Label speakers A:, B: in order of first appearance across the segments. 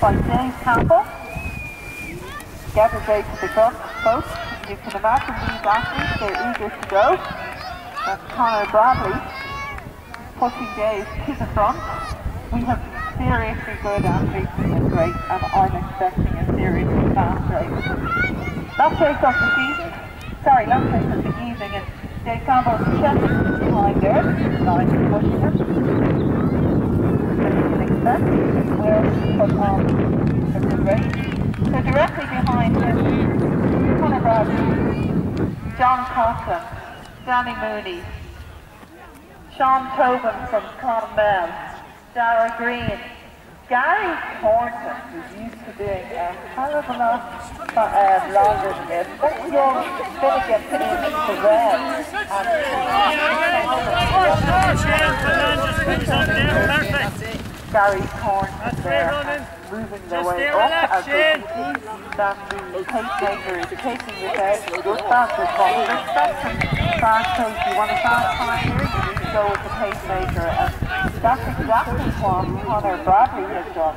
A: by Dave Campbell. Gather Dave to the front, folks. You can imagine these athletes, they're eager to go. That's Conor Bradley pushing Dave to the front. We have seriously good athletes in this race, and I'm expecting a seriously fast race. Last race of the season, last race of the evening, and Dave Campbell's checking behind there. Nice pushing him. As you can expect, he will put on a good race. So directly behind him, Conor Bradley, John Coughlin, Danny Mooney, Sean Tobin from Clonmel, Dara Green, Gary Thornton, who's used to doing a hell of a lot longer than this. That young Finnegan put in the red. Gary Thornton there, moving their way up as you can see that the pacemaker is taking this out with good fast response. You expect some fast pace. You want a fast time here, you need to go with the pacemaker, and that's exactly what Conor Bradley has done.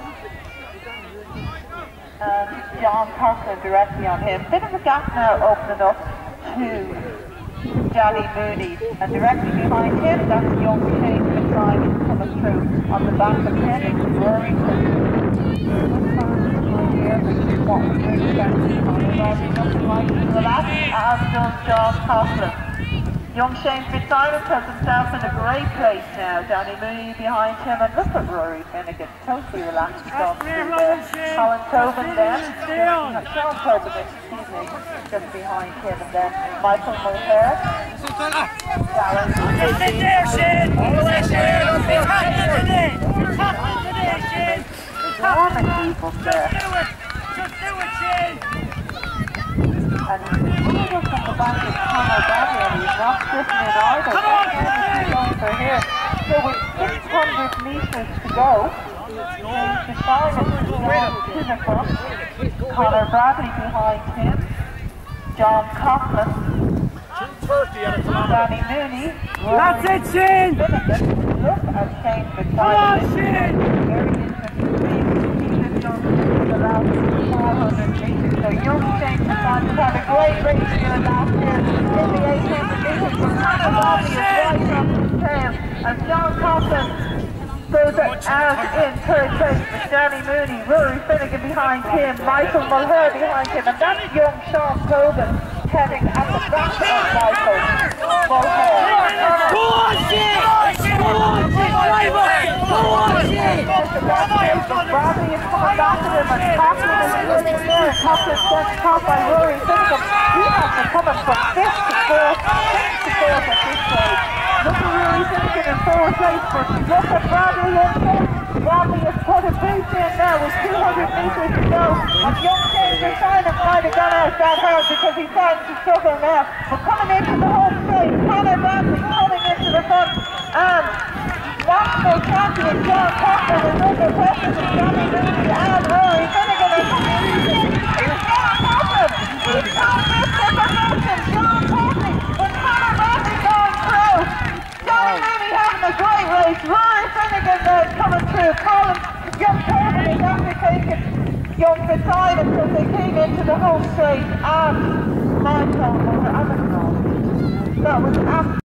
A: And John Coughlin directly on him. Bit of a gap now opening up to Danny Mooney, and directly behind him, that's young Shane Fitzsimons coming through on the back of him. It's Rory. What we really expected Conor Bradley looking like to relax, as does John Coughlin. Young Shane Fitzsimons has himself in a great place now. Danny Mooney behind him, and look at Rory Finnegan, totally relaxed on through there. Colin Tobin then, Sean Tobin, excuse me, just behind him, and then Michael Mulcair.
B: Just sit there, Shane! It's happening today! It's happening today, Shane! It's happening! Just do it, Shane!
A: And he's from the back of Conor Bradley, and he's not slipping in either.
B: Come on,
A: going for here. So with 600 metres to go, Shane Fitzsimons is down to the front. Conor Bradley behind him. John Coughlin. Danny Mooney.
B: That's it, Shane!
A: Look at Shane Fitzsimons.
B: Come on, Shane!
A: Very interesting. He has done the last 400 metres. So young Shane Fitzsimons had a great race here last year in the 800 metres. But Conor Bradley is right on his tail. And John Coughlin goes out in third place with Danny Mooney, Rory Finnegan behind him, Michael Mulcair behind him, and that's young Sean Tobin heading at the back of Michael Mulcair.
B: Go on, Shane! Go on, Shane! Driver! Go on, Shane!
A: Bradley is coming back at him, and Coughlin is running there. Coughlin sent top by Rory Finnegan. He has been coming from 5th to 4th at this stage. Look at Rory Finnegan in 4th place, but look at Bradley in 5th. Bradley has put a boost in now with 200 metres to go, and young Shane Fitzsimons might have gone out that hard because he's starting to struggle now. But coming into the home straight, Conor Bradley coming into the front, and national champion John Coughlin is under pressure from Danny Mooney and Rory Finnegan are coming in. It's John Coughlin! He can't miss the promotion, John Coughlin, with Conor Bradley going through. Danny Mooney having a great race, Rory Finnegan then coming through. Colin, young Tobin is after taking young Fitzsimons as they came into the home straight, and Michael, that was absolutely